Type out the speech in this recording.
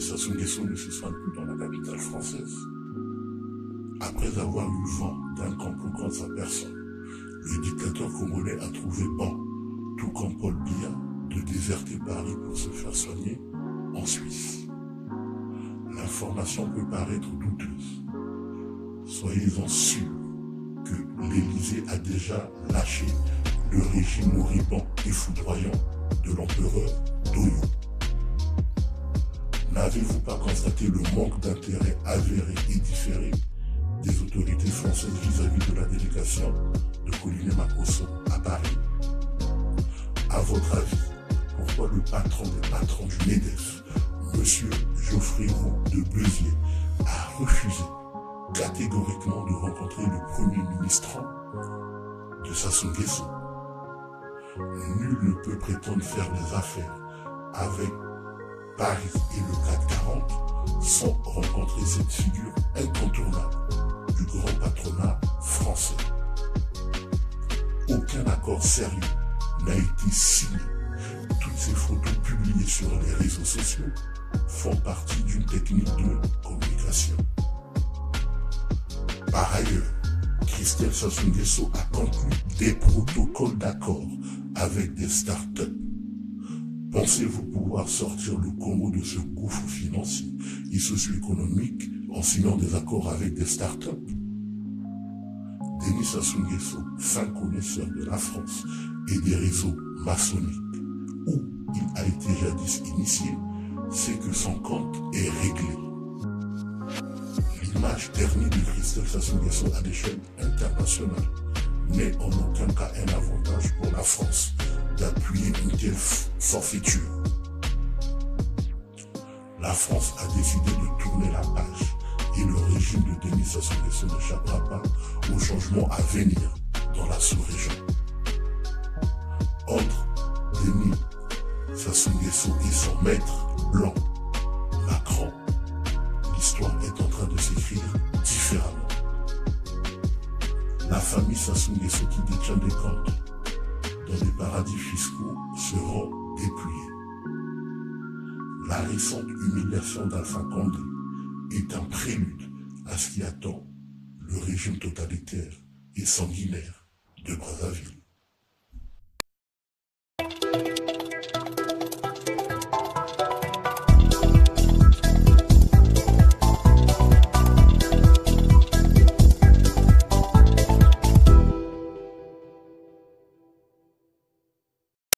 Sassou Nguesso ne se soigne plus dans la capitale française. Après avoir eu vent d'un complot contre sa personne, le dictateur congolais a trouvé bon, tout comme Paul Biya, de déserter Paris pour se faire soigner en Suisse. L'information peut paraître douteuse. Soyez-en sûrs que l'Élysée a déjà lâché le régime moribond et foudroyant de l'empereur Doyo. N'avez-vous pas constaté le manque d'intérêt avéré et différé des autorités françaises vis-à-vis de la délégation de Colline Makosso à Paris? À votre avis, pourquoi le patron des patrons du MEDEF, M. Geoffrey Roux de Beziers, a refusé catégoriquement de rencontrer le premier ministre de Sassou Nguesso? Nul ne peut prétendre faire des affaires avec Paris et le CAC 40 sans rencontrer cette figure incontournable du grand patronat français. Aucun accord sérieux n'a été signé. Toutes ces photos publiées sur les réseaux sociaux font partie d'une technique de communication. Par ailleurs, Christelle Sassou Nguesso a conclu des protocoles d'accord avec des start-up. Pensez-vous pouvoir sortir le Congo de ce gouffre financier et socio-économique en signant des accords avec des start-up? Denis Sassou Nguesso, fin connaisseur de la France et des réseaux maçonniques où il a été jadis initié, sait que son compte est réglé. L'image ternie de Christelle Sassou Nguesso à l'échelle internationale n'est en aucun cas un avantage pour la France d'appuyer une telle forfaiture. La France a décidé de tourner la page et le régime de Denis Sassou Nguesso n'échappera pas aux changements à venir dans la sous-région. Entre Denis Sassou Nguesso et son maître blanc, Macron, l'histoire est en train de s'écrire différemment. La famille Sassou Nguesso qui détient des comptes dans des paradis fiscaux seront dépouillés. La récente humiliation d'Alpha Condé est un prélude à ce qui attend le régime totalitaire et sanguinaire de Brazzaville.